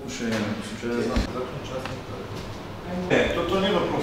отношение на случая, не знам. То не е въпрос.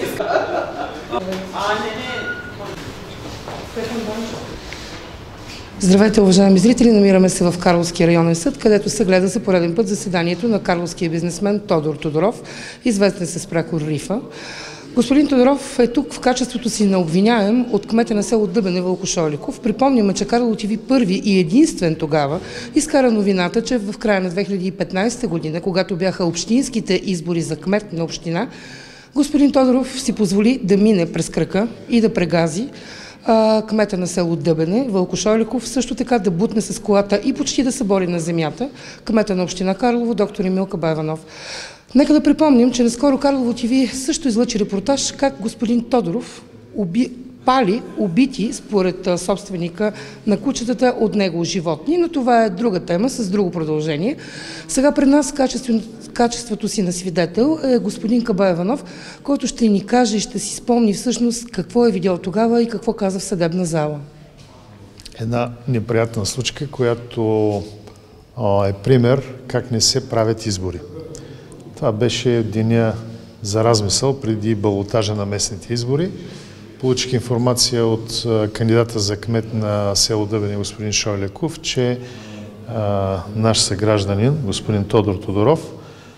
Здравейте, уважаеми зрители! Намираме се в Карловския районен съд, където се гледа за пореден път заседанието на карловския бизнесмен Тодор Тодоров, известен с прякор Рифа. Господин Тодоров е тук в качеството си на обвиняем от кмета на село Дъбене Вълко Шойликов. Припомняме, че Карлово ТВ първи и единствен тогава изкара новината, че в края на 2015 година, когато бяха общинските избори за кмет на община, господин Тодоров си позволи да мине през кръка и да прегази кмета на село Дъбене, Вълко Шойликов, също така да бутне с колата и почти да събори на земята кмета на община Карлово, доктор Емил Кабаиванов. Нека да припомним, че наскоро Карлово ТВ също излъчи репортаж как господин Тодоров пали убити, според собственика на кучетата, от него животни, но това е друга тема с друго продължение. Сега пред нас качеството си на свидетел е господин Кабаиванов, който ще ни каже и ще си спомни всъщност какво е видял тогава и какво каза в съдебна зала. Една неприятна случка, която е пример как не се правят избори. Това беше деня за размисъл преди балотажа на местните избори. Получих информация от кандидата за кмет на село Дъбене господин Шойликов, че наш съгражданин, господин Тодор Тодоров,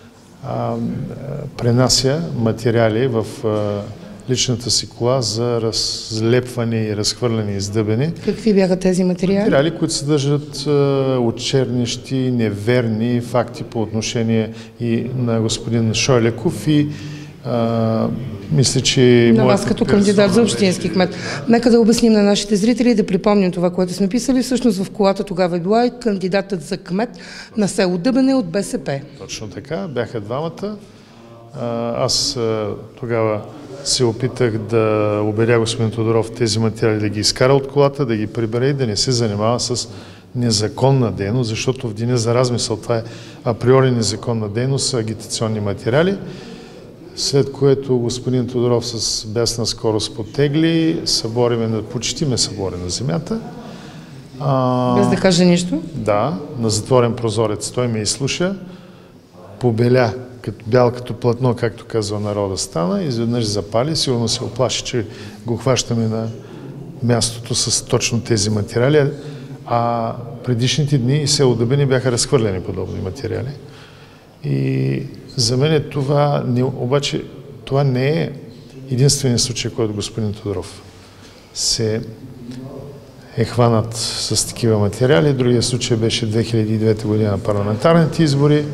пренася материали в личната си кола за разлепване и разхвърляне из Дъбене. Какви бяха тези материали? Материали, които съдържат очернищи, неверни факти по отношение и на господин Шойликов и мисля, че на вас като кандидат за общински кмет. Нека да обясним на нашите зрители и да припомним това, което сме писали. Всъщност в колата тогава е била и кандидатът за кмет на село Дъбене от БСП. Точно така, бяха двамата. Аз тогава се опитах да убедя господин Тодоров тези материали да ги изкара от колата, да ги прибере и да не се занимава с незаконна дейност, защото в деня за размисъл това е априори незаконна дейност, агитационни материали. След което господин Тодоров с бясна скорост потегли, почти ме събори на земята. Без да каже нищо? Да, на затворен прозорец. Той ме изслуша, побеля, бял като платно, както казва народа, стана, изведнъж запали, сигурно се оплаши, че го хващаме на мястото с точно тези материали, а предишните дни и село Дъбене бяха разхвърлени подобни материали. И за мен обаче това не е единственият случай, който господин Тодоров се е хванат с такива материали. Другия случай беше 2009 година на парламентарните избори.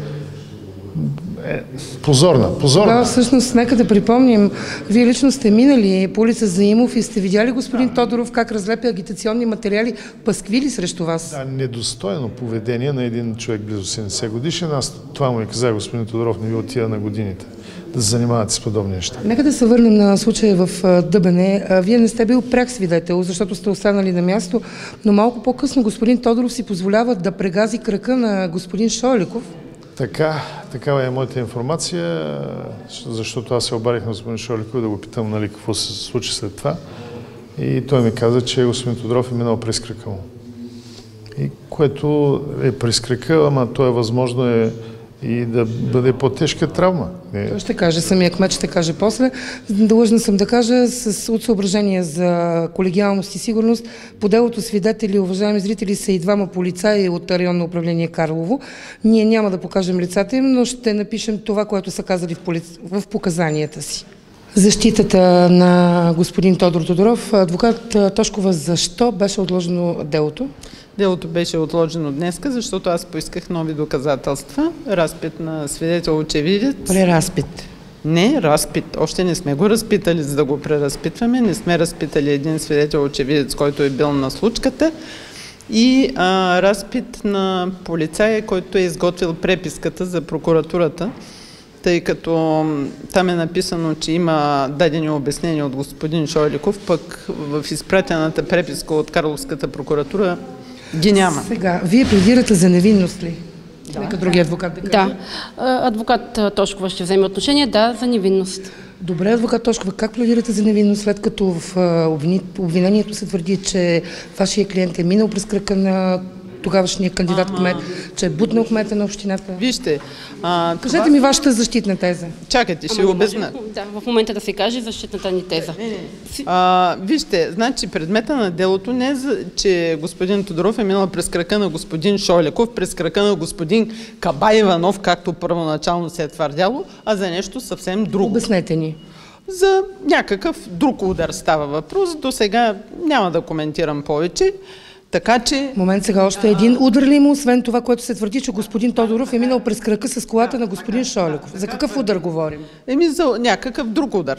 Позорна. Да, всъщност, нека да припомним, вие лично сте минали по улица Заимов и сте видяли господин Тодоров как разлепя агитационни материали, пасквили срещу вас. Да, недостойно поведение на един човек близо 70 годишен. Аз това му и казах, господин Тодоров, не ви отида на годините да се занимавате с подобни неща. Нека да се върнем на случая в Дъбене. Вие не сте бил пряк свидетел, защото сте останали на място, но малко по-късно господин Тодоров си позволява да прегази крака на господин Шойликов. Такава е моята информация, защото аз се обадих на господин Шойликов да го питам какво се случи след това. И той ми каза, че господин Тодоров е минал през крака му. И което е през крака, ама то е възможно и да бъде по-тежка травма. Той ще каже, самия кмет ще каже после. Длъжна съм да кажа, от съображение за колегиалност и сигурност, по делото свидетели, уважаеми зрители, са и двама полицаи от районно управление Карлово. Ние няма да покажем лицата им, но ще напишем това, което са казали в показанията си. Защитата на господин Тодор Тодоров. Адвокат Тошкова, защо беше отложено делото? Делото беше отложено днеска, защото аз поисках нови доказателства. Разпит на свидетел-очевидец. Преразпит? Не, разпит. Още не сме го разпитали, за да го преразпитваме. Не сме разпитали един свидетел-очевидец, който е бил на случката. И разпит на полицая, който е изготвил преписката за прокуратурата, тъй като там е написано, че има дадени обяснения от господин Шойликов, пък в изпратената преписка от Карловската прокуратура ги няма. Сега, вие пледирате за невинност ли? Да. Нека другия адвокат да каже. Да. Адвокат Тошкова ще вземе отношение, да, за невинност. Добре, адвокат Тошкова, как пледирате за невинност, след като в обвинението се твърди, че вашия клиент е минал през крака на тогавашния кандидат кмет, че е бутнал кмета на общината? Вижте, Кажете ми вашата защитна теза. Чакайте, ще обясня. Да, в момента да се каже защитната ни теза. Вижте, значи предмета на делото не е, че господин Тодоров е минал през крака на господин Шойлеков, през крака на господин Кабаиванов, както първоначално се е твърдяло, а за нещо съвсем друго. Обяснете ни. За някакъв друг удар става въпрос. До сега няма да коментирам повече. Така че... Момент, сега още един удар ли има, освен това, което се твърди, че господин Тодоров е минал през крака с колата на господин Шойлеков? За какъв удар говорим? За някакъв друг удар.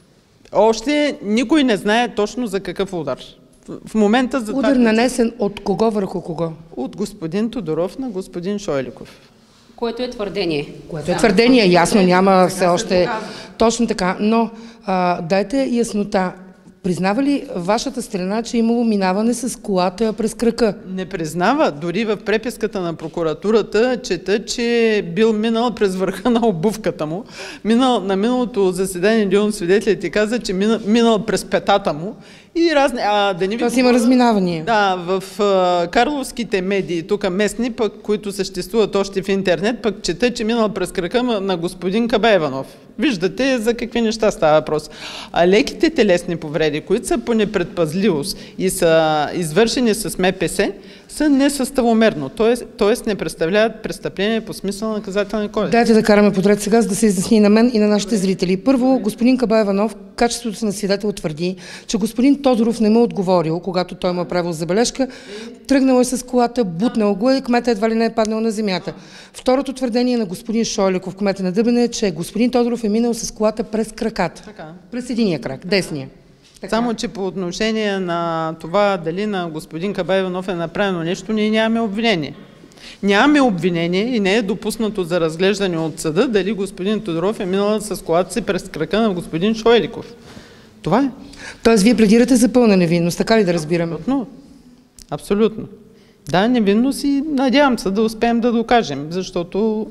Още никой не знае точно за какъв удар. В момента за удар нанесен от кого върху кого? От господин Тодоров на господин Шойлеков. Което е твърдение. Което е твърдение, ясно, няма все още точно така. Но дайте яснота. Признава ли вашата страна, че е имало минаване с колата през крака? Не признава. Дори в преписката на прокуратурата чета, че бил минал през върха на обувката му. На миналото заседание един от свидетелите каза, че минал през петата му. И разни... Тоест има разминавания. Да, в карловските медии, тук местни, пък, които съществуват още в интернет, пък чета, че минал през крака на господин Кабаиванов. Виждате за какви неща става въпрос. А леките телесни повреди, които са по непредпазливост и са извършени с МПС, са несъставомерно, т.е. не представляват престъпление по смисъл на наказателния кодекс. Дайте да караме подред сега, за да се изясни на мен и на нашите зрители. Първо, господин Кабаиванов, качеството си на свидетел, твърди, че господин Тодоров не му отговорил, когато той му е правил забележка, тръгнал е с колата, бутнал го и кмета едва ли не е паднал на земята. Второто твърдение на господин Шойлеков, кмета на Дъбене, е, че господин Тодоров е минал с колата през краката. Така. През единия крак, десния. Така. Само, че по отношение на това дали на господин Кабаиванов е направено нещо, ние нямаме обвинение. Нямаме обвинение и не е допуснато за разглеждане от съда дали господин Тодоров е минал с колата си през крака на господин Шойлеков. Това е. Тоест, вие пледирате за пълна невинност, така ли да разбираме? Абсолютно. Абсолютно. Да, невинност и надявам се да успеем да докажем, защото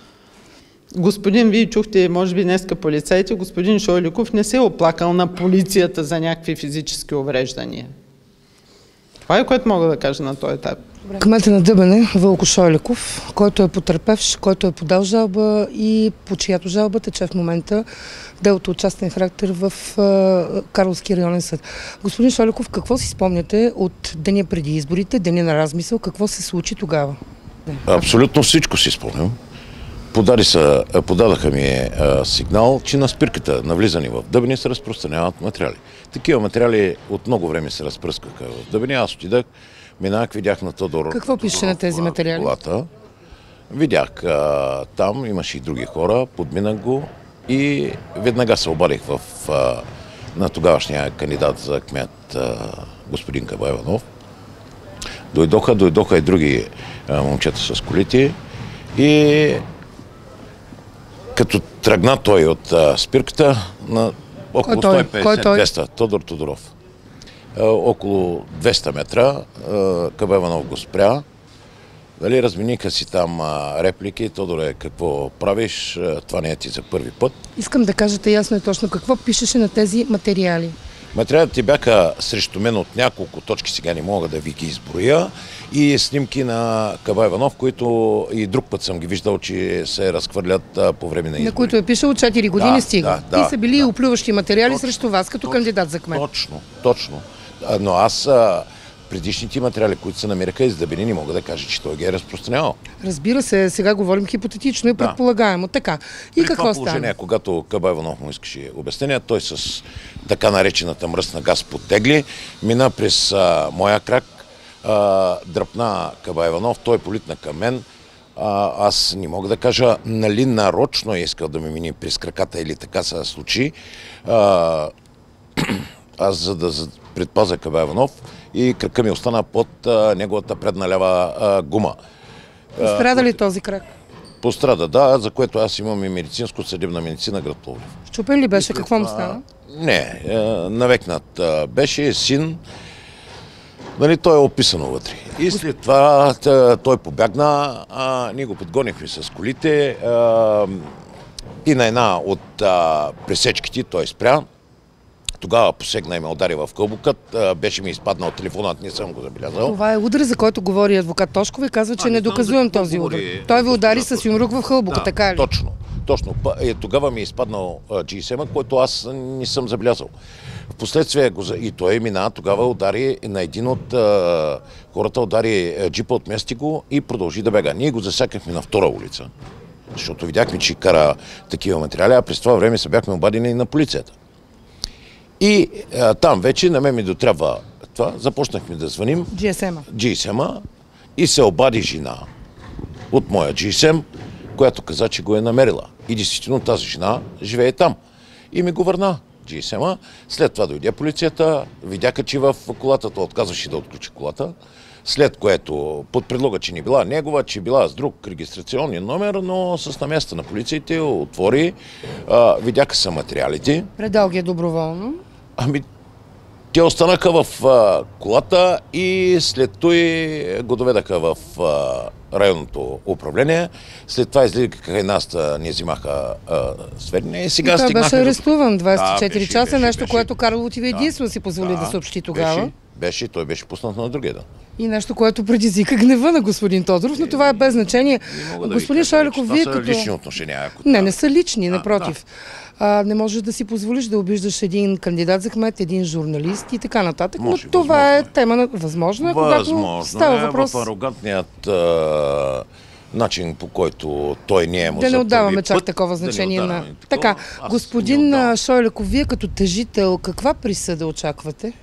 господин, вие чухте, може би днеска полицайите, господин Шойлеков не се е оплакал на полицията за някакви физически увреждания. Това е, което мога да кажа на този етап. Кмета на Дъбене, Вълко Шойлеков, който е потърпевш, който е подал жалба и по чиято жалба тече в момента делото от частен характер в Карловски районен съд. Господин Шойлеков, какво си спомняте от деня преди изборите, деня на размисъл, какво се случи тогава? Абсолютно всичко си спомням. Подадаха ми сигнал, че на спирката на влизане в Дъбене се разпространяват материали. Такива материали от много време се разпръскаха в Дъбене. Аз отидах, минах, видях на Тодор. Какво пише на тези материали? Колата. Видях там, имаше и други хора, подминах го и веднага се обадих на тогавашния кандидат за кмет господин Кабаиванов. Дойдоха и други момчета с колите и като тръгна той от спирката на около 150-200, Тодор Тодоров. Около 200 метра Кабаиванов го спря. Дали, размениха си там реплики, Тодоре, какво правиш, това не е ти за първи път. Искам да кажете ясно и точно какво пишеше на тези материали. Материалите бяха срещу мен от няколко точки, сега не мога да ви ги изброя, и снимки на Кабаиванов, които и друг път съм ги виждал, че се разхвърлят по време на избори. На които е пишал 4 години стига. И са били оплюващи материали срещу вас като кандидат за кмет. Точно. Но аз предишните материали, които се намираха из Дъбене, не мога да кажа, че той ги е разпространявал. Разбира се, сега говорим хипотетично и предполагаемо. Така. И при какво това положение, стана? когато Кабаиванов му искаше обяснение, той с така наречената мръсна газ подтегли, мина през моя крак, дръпна Кабаиванов, той политна към мен. Аз не мога да кажа, нали нарочно е искал да ме мини през краката или така се случи. Аз за да предпазя Кабаиванов и крака ми остана под неговата предна лява гума. Пострада ли този крак? Пострада, да, за което аз имам и медицинско-съдебна медицина град Пловдив. Щупен ли беше? Какво му стана? Не, навекнат беше син. Нали, той е описано вътре. И след това той побягна, ние го подгонихме с колите и на една от пресечките той спря. тогава посегна и ме удари в кълбукът, беше ми изпаднал телефонът, не съм го забелязал. Това е удар, за който говори адвокат Тошкова и казва, че не доказуем този удар. Той ви удари с юмрук в хълбука, така ли? Точно. Тогава ми е изпаднал GSM-а, който аз не съм забелязал. Впоследствие и той мина, тогава удари на един от хората, удари джипа, отмести го и продължи да бега. Ние го засякахме на втора улица, защото видяхме, че кара такива материали, а през това време се бяхме обадени и на полицията. И там вече на мен ми дотрябва това, започнахме да звъним GSM-а и се обади жена от моя GSM, която каза, че го е намерила. И действително тази жена живее там. И ми го върна GSM-а. След това дойде полицията, видяха, че в колата, то отказваше да отключи колата. След което, под предлога, че не била негова, че била с друг регистрационен номер, но с наместа на полициите отвори, видяха са материалите. Предал ги е доброволно. Те останаха в колата и след той го доведаха в районното управление. След това излизаха и нас не взимаха сведения. И сега той беше арестуван 24 часа, нещо, беше. Което Карло ти единствено си позволи да съобщи тогава. Той беше пуснат на другия ден. И нещо, което предизвика гнева на господин Тодоров, но това е без значение. Господин Шойлеков, вие като... лични отношения. Не са лични, напротив. Не можеш да си позволиш да обиждаш един кандидат за кмет, един журналист и така нататък, но това е тема на... Възможно е, когато става въпрос... В арогантният начин, по който той не е му да не отдаваме чак такова значение на... Така, господин Шойлеков, вие като тъжител, каква присъда очаквате?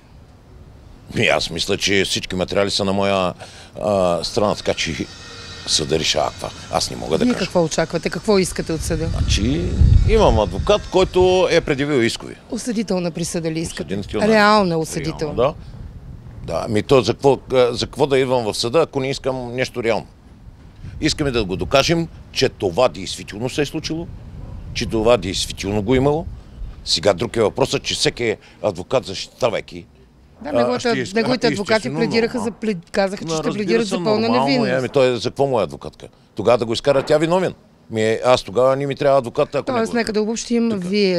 Аз мисля, че всички материали са на моя страна, така че съда решава това. Аз не мога да кажа. Вие какво очаквате? Какво искате от съда? Значи, имам адвокат, който е предявил искови. Осъдителна присъда ли искате? Реална осъдителна. Да. То за какво да идвам в съда, ако не искам нещо реално? Искаме да го докажем, че това действително се е случило, че това действително го имало. Сега друг е въпросът, че всеки адвокат, защитавайки неговите адвокати пледираха казаха, че ще пледират за пълна невинност. Той за какво му е адвокатка? Тогава да го изкара тя виновен. Аз тогава не ми трябва адвоката. Тоест, нека да обобщим,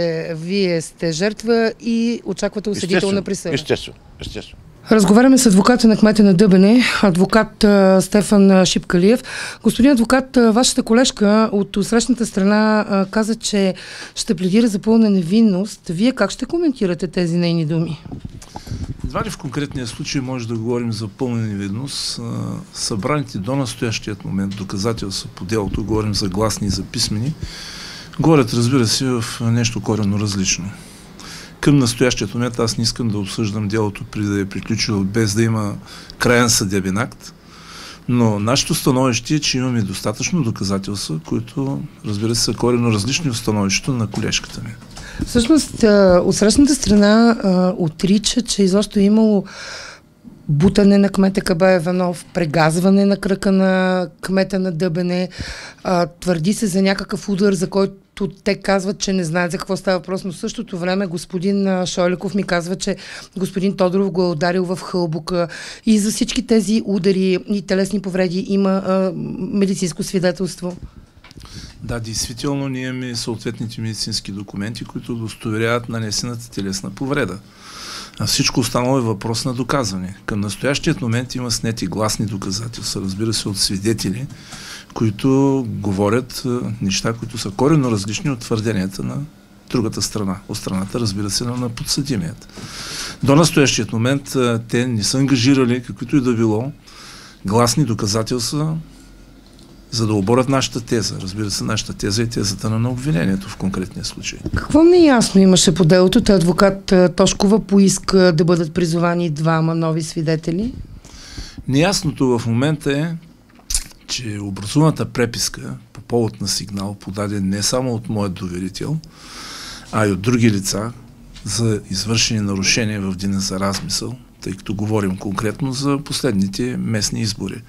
вие сте жертва и очаквате осъдителна присъда. Естествено. Разговаряме с адвоката на кмета на Дъбене, адвокат Стефан Шипкалиев. Господин адвокат, вашата колежка от отсрещната страна каза, че ще пледира за пълна невинност. Вие как ще коментирате тези нейни думи? Едва ли в конкретния случай може да говорим за пълна невинност. Събраните до настоящият момент доказателства по делото, говорим за гласни и за писмени, говорят, разбира се, в нещо коренно различно. Към настоящият момент аз не искам да обсъждам делото преди да е приключило, без да има краен съдебен акт, но нашето становище е, че имаме достатъчно доказателства, които, разбира се, са коренно различни от становището на колежката ми. Всъщност, отсрещната страна отрича, че изобщо е имало бутане на кмета Кабай Иванов, прегазване на крака на кмета на Дъбене, твърди се за някакъв удар, за който те казват, че не знаят за какво става въпрос, но в същото време господин Шойлеков ми казва, че господин Тодоров го е ударил в хълбука и за всички тези удари и телесни повреди има медицинско свидетелство. Да, действително ние имаме съответните медицински документи, които удостоверяват нанесената телесна повреда. А всичко останало е въпрос на доказване. Към настоящият момент има снети гласни доказателства, разбира се, от свидетели, които говорят неща, които са коренно различни от твърденията на другата страна. От страната, разбира се, на подсъдимият. До настоящият момент те не са ангажирали каквито и да било гласни доказателства, за да оборят нашата теза. Разбира се, нашата теза е тезата на обвинението в конкретния случай. Какво неясно имаше по делото? Адвокат Тошкова поиска да бъдат призовани двама нови свидетели? Неясното в момента е, че образуваната преписка по повод на сигнал, подаден не само от моят доверител, а и от други лица за извършени нарушения в деня за размисъл, тъй като говорим конкретно за последните местни избори.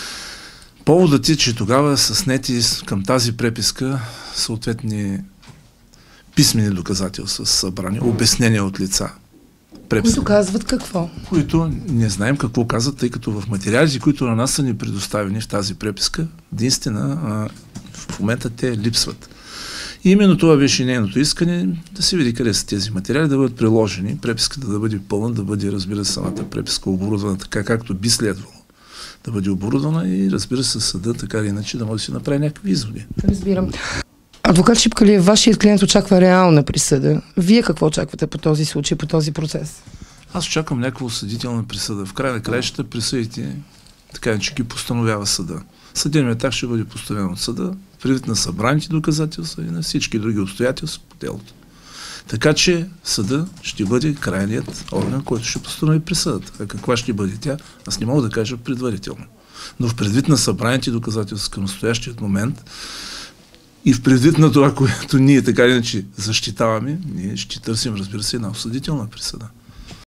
Поводът е, че тогава са снети към тази преписка съответни писмени доказателства са събрани, обяснения от лица. Които казват какво? Които не знаем какво казват, тъй като в материалите, които на нас са ни предоставени в тази преписка, наистина в момента те липсват. И именно това беше нейното искане, да се види къде са тези материали, да бъдат приложени, преписката да бъде пълна, да бъде, разбира се, самата преписка оборудвана така, както би следвало да бъде оборудвана и, разбира се, съда така или иначе да може да си направи някакви изводи. Разбирам. Адвокат Шипкалиев, вашият клиент очаква реална присъда. Вие какво очаквате по този случай, по този процес? Аз очаквам някаква осъдителна присъда. В края на краищата присъдите, така че ги постановява съда. Съдебният етап ще бъде постановен от съда, предвид на събраните доказателства и на всички други обстоятелства по делото. Така че съда ще бъде крайният орган, който ще постанови присъдата. А каква ще бъде тя, аз не мога да кажа предварително. Но в предвид на събраните доказателства към настоящият момент и в предвид на това, което ние така иначе защитаваме, ние ще търсим, разбира се, една осъдителна присъда.